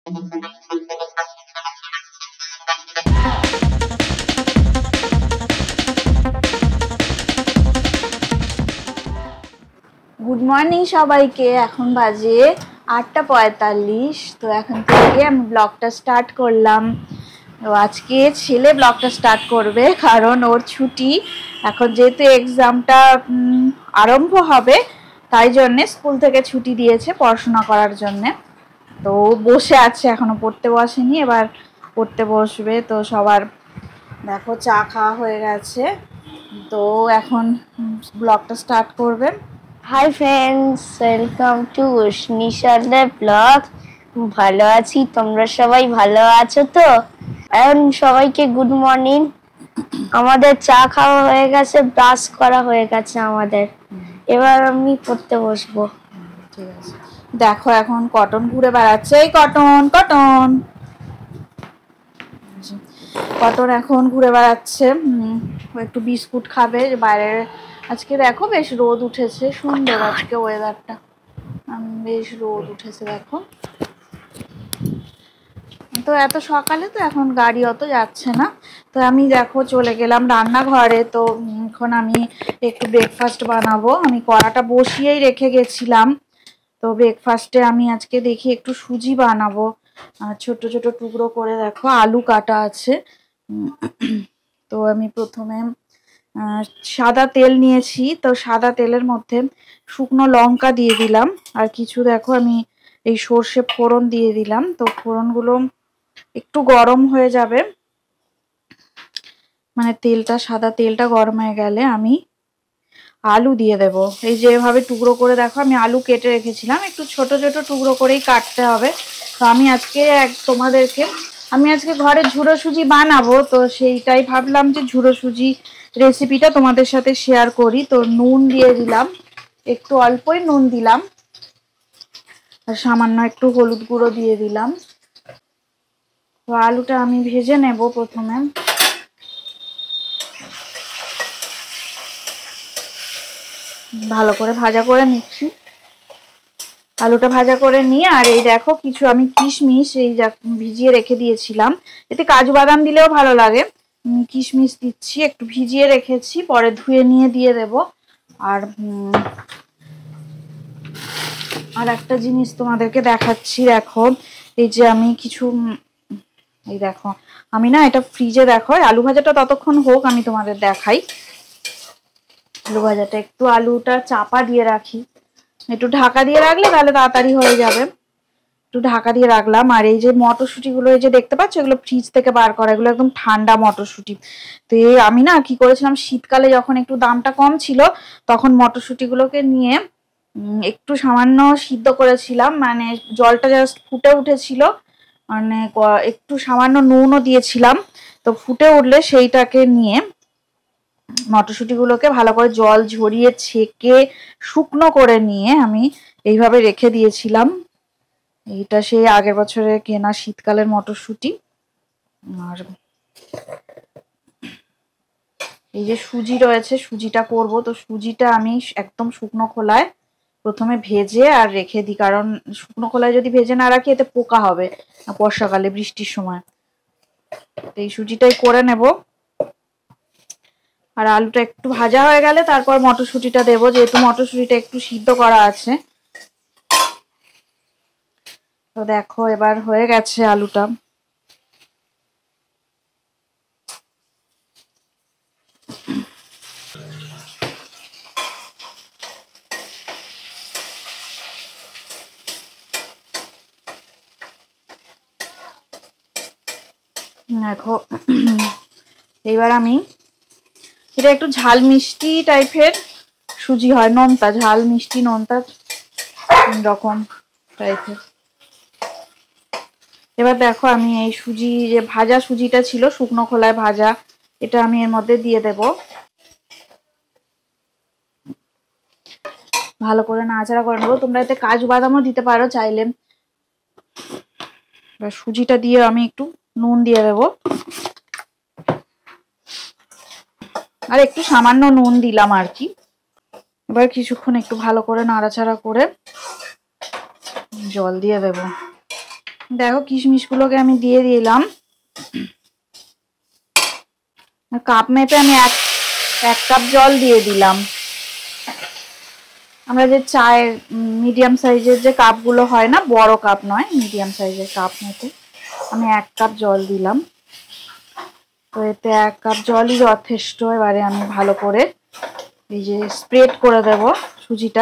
Good morning সবাইকে। এখন বাজে 8:45। তো এখন থেকে আমি ব্লগটা স্টার্ট করলাম। তো আজকে ছেলে ব্লগটা স্টার্ট করবে, কারণ ওর ছুটি। এখন যেহেতু এক্সামটা আরম্ভ হবে, তাই জন্যে স্কুল থেকে ছুটি দিয়েছে পড়াশোনা করার জন্যে। তো বসে আছে, এখনো পড়তে বসেনি, এবার পড়তে বসবে। তো সবার দেখো চা খাওয়া হয়ে গেছে, তো এখন ব্লগটা স্টার্ট করবে। হাই ফ্রেন্ডস, ওয়েলকাম টু নিশাদের ব্লগ। ভালো আছি, তোমরা সবাই ভালো আছো তো? এখন সবাইকে গুড মর্নিং। আমাদের চা খাওয়া হয়ে গেছে, ব্রাশ করা হয়ে গেছে আমাদের। এবার আমি পড়তে বসবো। ঠিক আছে, দেখো এখন কটন ঘুরে বেড়াচ্ছে। এই কটন কটন কটন এখন ঘুরে বেড়াচ্ছে। একটু বিস্কুট খাবে বাইরে। আজকে দেখো বেশ রোদ উঠেছে, সুন্দর আজকে ওয়েদারটা, বেশ রোদ উঠেছে দেখো। তো এত সকালে তো এখন গাড়ি অত যাচ্ছে না। তো আমি দেখো চলে গেলাম রান্নাঘরে। তো এখন আমি একটু ব্রেকফাস্ট বানাবো। আমি কড়াটা বসিয়েই রেখে গেছিলাম। তো ব্রেকফাস্টে আমি আজকে দেখি একটু সুজি বানাবো। ছোট ছোট টুকরো করে দেখো আলু কাটা আছে। তো আমি প্রথমে সাদা তেল নিয়েছি। তো সাদা তেলের মধ্যে শুকনো লঙ্কা দিয়ে দিলাম, আর কিছু দেখো আমি এই সর্ষে ফোড়ন দিয়ে দিলাম। তো ফোড়নগুলো একটু গরম হয়ে যাবে, মানে সাদা তেলটা গরম হয়ে গেলে আমি আলু দিয়ে দেব। এই যে এভাবে টুকরো করে দেখো আমি আলু কেটে রেখেছিলাম, একটু ছোট ছোট টুকরো করেই কাটতে হবে। তো আমি আজকে ঘরে ঝুড়ো সুজি বানাবো। তো সেইটাই ভাবলাম যে ঝুড়ো সুজি রেসিপিটা তোমাদের সাথে শেয়ার করি। তো নুন দিয়ে দিলাম, একটু অল্পই নুন দিলাম, আর সামান্য একটু হলুদ গুঁড়ো দিয়ে দিলাম। তো আলুটা আমি ভেজে নেব প্রথমে। ভালো করে ভাজা করে নিচ্ছি। আলুটা ভাজা করে নিয়ে আর এই দেখো কিছু আমি কিশমিশ এই ভিজিয়ে রেখে দিয়েছিলাম। এতে কাজু বাদাম দিলেও ভালো লাগে। কিশমিশ দিচ্ছি, একটু ভিজিয়ে রেখেছি, পরে ধুয়ে নিয়ে দিয়ে দেব। আর একটা জিনিস তোমাদেরকে দেখাচ্ছি, দেখো এই যে আমি কিছু এই দেখো আমি না এটা ফ্রিজে, দেখো আলু ভাজাটা ততক্ষণ হোক আমি তোমাদের দেখাই। আলু ভাজাটা একটু আলুটা চাপা দিয়ে রাখি, একটু ঢাকা দিয়ে রাখলে তাহলে তাড়াতাড়ি হয়ে যাবে। একটু ঢাকা দিয়ে রাখলাম। আর এই যে মটরশুঁটি গুলো এই যে দেখতে পাচ্ছ, এগুলো ফ্রিজ থেকে বার করা, এগুলো একদম ঠান্ডা মটরশুঁটি। তো আমি না কি করেছিলাম, শীতকালে যখন একটু দামটা কম ছিল তখন মটরশুঁটি গুলোকে নিয়ে একটু সামান্য সিদ্ধ করেছিলাম, মানে জলটা জাস্ট ফুটে উঠেছিল, মানে একটু সামান্য নুনও দিয়েছিলাম। তো ফুটে উঠলে সেইটাকে নিয়ে মটরশুঁটিগুলোকে ভালো করে জল ঝরিয়ে ছেঁকে শুকনো করে নিয়ে আমি এইভাবে রেখে দিয়েছিলাম। এইটা সেই আগের বছরে কেনা শীতকালের মটরশুঁটি। আর এই যে সুজি রয়েছে, সুজিটা করব। তো সুজিটা আমি একদম শুকনো খোলায় প্রথমে ভেজে আর রেখে দিই, কারণ শুকনো খোলায় যদি ভেজে না রাখি এতে পোকা হবে বর্ষাকালে বৃষ্টির সময়। এই সুজিটাই করে নেব। আর আলুটা একটু ভাজা হয়ে গেলে তারপর মটরশুঁটিটা দেবো, যেহেতু মটরশুঁটিটা একটু সিদ্ধ করা আছে। তো দেখো এবার হয়ে গেছে আলুটা। দেখো এবার আমি এটা একটু ঝাল মিষ্টি টাইপের সুজি হয়, নোনতা, ঝাল মিষ্টি নোনতা রকম টাইপের। এবার দেখো আমি এই সুজি যে ভাজা সুজিটা ছিল শুকনো খোলায় ভাজা, এটা আমি এর মধ্যে দিয়ে দেব। ভালো করে নাড়াচাড়া করে নেবো। তোমরা এতে কাজু বাদামও দিতে পারো চাইলে। এবার সুজিটা দিয়ে আমি একটু নুন দিয়ে দেবো, আর একটু সামান্য নুন দিলাম আর কি। এবার কিছুক্ষণ একটু ভালো করে নাড়াচাড়া করে জল দিয়ে দেব। দেখো কিশমিশগুলোকে আমি দিয়ে দিলাম। কাপ মেপে আমি এক কাপ জল দিয়ে দিলাম। আমরা যে চায়ের মিডিয়াম সাইজের যে কাপগুলো হয় না, বড় কাপ নয়, মিডিয়াম সাইজের কাপ মেপে আমি 1 কাপ জল দিলাম। তো এতে 1 কাপ জলই যথেষ্ট। এবারে আমি ভালো করে এই যে স্প্রেড করে দেব সুজিটা,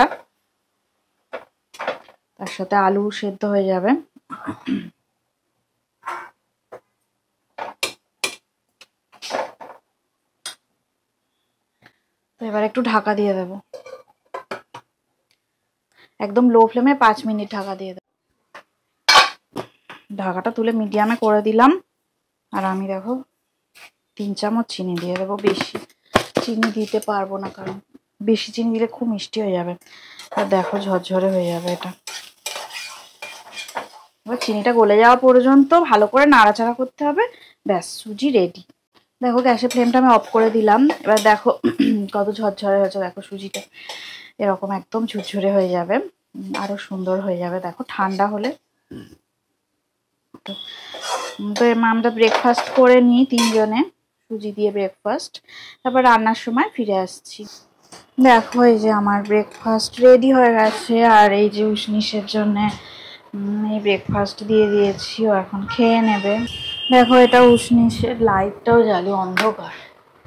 তার সাথে আলু সেদ্ধ হয়ে যাবে। তো এবার একটু ঢাকা দিয়ে দেব, একদম লো ফ্লেমে 5 মিনিট ঢাকা দিয়ে দেব। ঢাকাটা তুলে মিডিয়ামে করে দিলাম। আর আমি দেখো 3 চামচ চিনি দিয়ে দেবো। বেশি চিনি দিতে পারবো না, কারণ বেশি চিনি দিলে খুব মিষ্টি হয়ে যাবে। আর দেখো ঝরঝরে হয়ে যাবে এটা। এবার চিনিটা গলে যাওয়া পর্যন্ত ভালো করে নাড়াচাড়া করতে হবে। ব্যাস, সুজি রেডি। দেখো গ্যাসের ফ্লেমটা আমি অফ করে দিলাম। এবার দেখো কত ঝরঝরে হয়েছে। দেখো সুজিটা এরকম একদম ঝুরঝুরে হয়ে যাবে, আরো সুন্দর হয়ে যাবে। দেখো ঠান্ডা হলে তো আমরা ব্রেকফাস্ট করে নিই 3 জনে, সুজি দিয়ে ব্রেকফাস্ট। তারপর রান্নার সময় ফিরে আসছি। দেখো এই যে আমার ব্রেকফাস্ট রেডি হয়ে গেছে। আর এই যে উষ্ণিসের জন্য এই ব্রেকফাস্ট দিয়ে দিয়েছি, ও এখন খেয়ে নেবে। দেখো এটা উষ্ণিসের, লাইটটাও জ্বালি, অন্ধকার।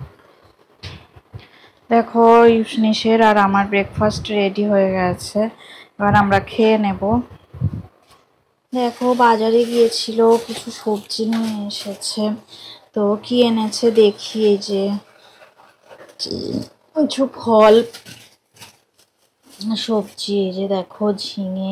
দেখো উষ্ণিসের আর আমার ব্রেকফাস্ট রেডি হয়ে গেছে। এবার আমরা খেয়ে নেব। দেখো বাজারে গিয়েছিল, কিছু সবজি নিয়ে এসেছে। তো কি এনেছে দেখি। এই যে কিছু ফল সবজি, এই যে দেখো ঝিঙে,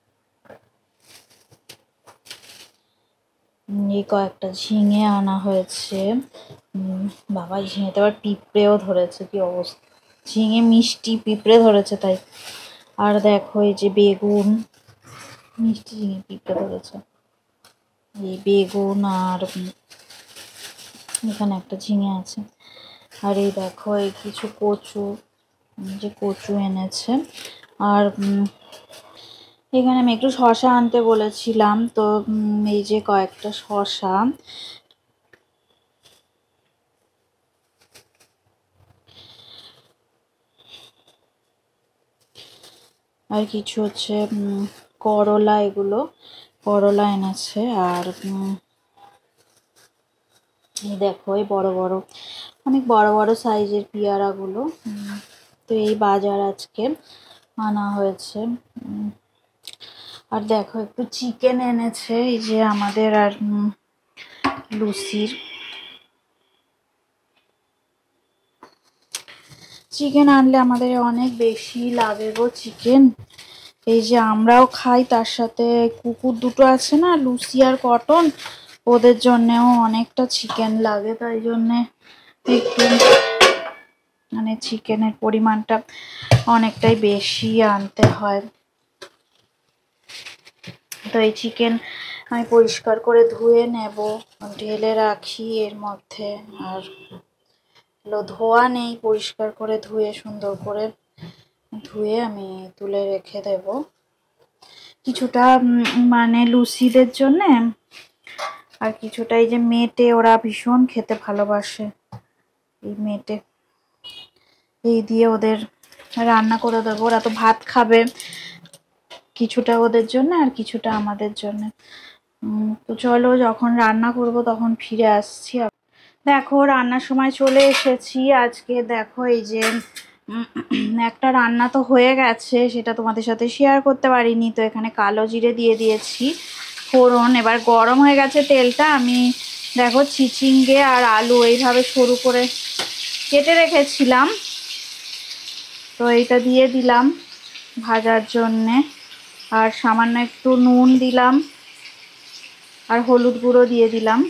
এই কয়েকটা ঝিঙে আনা হয়েছে। বাবা, ঝিঙেতে আবার পিঁপড়েও ধরেছে, কি অবস্থা। ঝিঙে মিষ্টি, পিঁপড়ে ধরেছে তাই। আর দেখো এই যে বেগুন, মিষ্টি ঝিঙে, পিঁপড়ে ধরেছে। এই বেগুন আর এখানে একটা ঝিঙে আছে। আর এই দেখো এই কিছু কচু, যে কচু এনেছে। আর এখানে আমি একটু শসা আনতে বলেছিলাম, তো এই যে কয়েকটা শসা। আর কিছু হচ্ছে করলা, এগুলো করলা এনেছে। আর এই দেখো এই বড় বড়, অনেক বড় বড় সাইজের পেয়ারাগুলো। তো এই বাজার আজকে আনা হয়েছে। আর দেখো একটু চিকেন এনেছে, এই যে আমাদের আর লুসির। চিকেন আনলে আমাদের অনেক বেশি লাগে গো চিকেন। এই যে আমরাও খাই, তার সাথে কুকুর দুটো আছে না, লুসি আর কটন, ওদের জন্যেও অনেকটা চিকেন লাগে। তাই জন্যে একটু মানে চিকেনের পরিমাণটা অনেকটাই বেশি আনতে হয়। তো এই চিকেন আমি পরিষ্কার করে ধুয়ে নেব, ঢেলে রাখি এর মধ্যে। আর ধোয়া নেই, পরিষ্কার করে ধুয়ে সুন্দর করে ধুয়ে আমি তুলে রেখে দেব। কিছুটা মানে লুসিদের জন্যে, আর কিছুটা এই যে মেটে, ওরা ভীষণ খেতে ভালোবাসে। এই মেটে এই দিয়ে ওদের রান্না করে দেবো। ওরা তো ভাত খাবে, কিছুটা ওদের জন্য আর কিছুটা আমাদের জন্য। তো চলো, যখন রান্না করব তখন ফিরে আসছি। দেখো রান্নার সময় চলে এসেছি। আজকে দেখো এই যে একটা রান্না তো হয়ে গেছে, সেটা তোমাদের সাথে শেয়ার করতে পারিনি। তো এখানে কালো জিরে দিয়ে দিয়েছি ফোড়ন। এবার গরম হয়ে গেছে তেলটা। আমি দেখো চিচিঙ্গে আর আলু এইভাবে সরু করে কেটে রেখেছিলাম, তো এইটা দিয়ে দিলাম ভাজার জন্যে। আর সামান্য একটু নুন দিলাম, আর হলুদ গুঁড়ো দিয়ে দিলাম।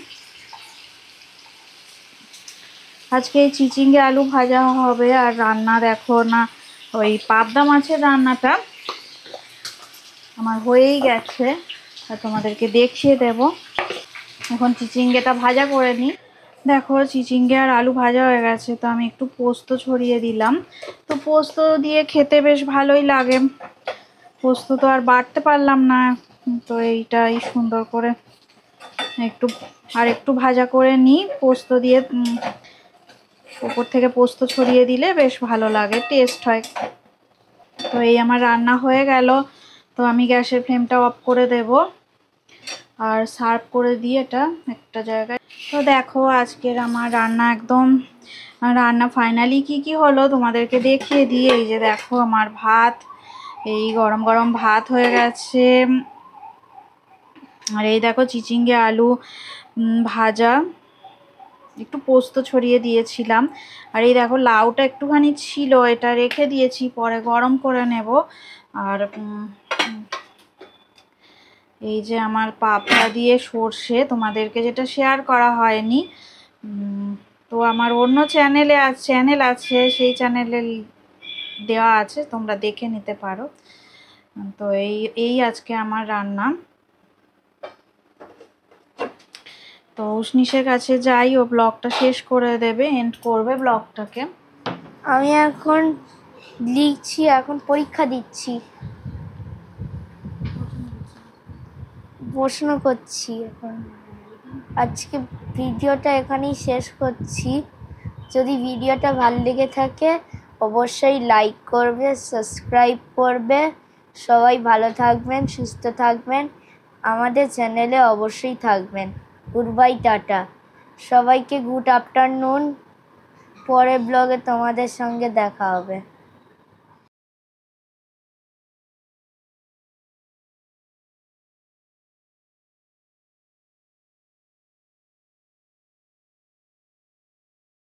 আজকে এই চিচিঙ্গে আলু ভাজা হবে। আর রান্না দেখো না, ওই পাবদা মাছের রান্নাটা আমার হয়েই গেছে, আর তোমাদেরকে দেখিয়ে দেব। এখন চিচিঙ্গেটা ভাজা করে নিই। দেখো চিচিঙ্গে আর আলু ভাজা হয়ে গেছে, তো আমি একটু পোস্ত ছড়িয়ে দিলাম। তো পোস্ত দিয়ে খেতে বেশ ভালোই লাগে। পোস্ত তো আর বাটতে পারলাম না, তো এইটাই সুন্দর করে একটু ভাজা করে নিই পোস্ত দিয়ে, উপর থেকে পোস্ত ছড়িয়ে দিলে বেশ ভালো লাগে, টেস্ট হয়। তো এই আমার রান্না হয়ে গেল, তো আমি গ্যাসের ফ্লেমটা অফ করে দেব আর সার্ভ করে দিই এটা একটা জায়গায়। তো দেখো আজকের আমার রান্না ফাইনালি কি হলো তোমাদেরকে দেখিয়ে দিই। এই যে দেখো আমার ভাত, এই গরম গরম ভাত হয়ে গেছে। আর এই দেখো চিচিঙ্গে আলু ভাজা, একটু পোস্ত ছড়িয়ে দিয়েছিলাম। আর এই দেখো লাউটা একটুখানি ছিল, এটা রেখে দিয়েছি, পরে গরম করে নেব। আর এই যে আমার পাপড়া দিয়ে সর্ষে, তোমাদেরকে যেটা শেয়ার করা হয়নি, তো আমার অন্য চ্যানেল আছে, সেই চ্যানেলে দেওয়া আছে, তোমরা দেখে নিতে পারো। তো এই আজকে আমার রান্না। তো উষ্ণিসের কাছে যাই, ও ব্লগটা শেষ করে দেবে, এন্ড করবে ব্লগটাকে। আমি এখন লিখছি, এখন পরীক্ষা দিচ্ছি, প্রশ্ন করছি এখন। আজকে ভিডিওটা এখানেই শেষ করছি। যদি ভিডিওটা ভালো লেগে থাকে অবশ্যই লাইক করবে, সাবস্ক্রাইব করবে। সবাই ভালো থাকবেন, সুস্থ থাকবেন, আমাদের চ্যানেলে অবশ্যই থাকবেন। গুড বাই, টাটা সবাইকে, গুড আফটারনুন। পরের ব্লগে তোমাদের সঙ্গে দেখা হবে।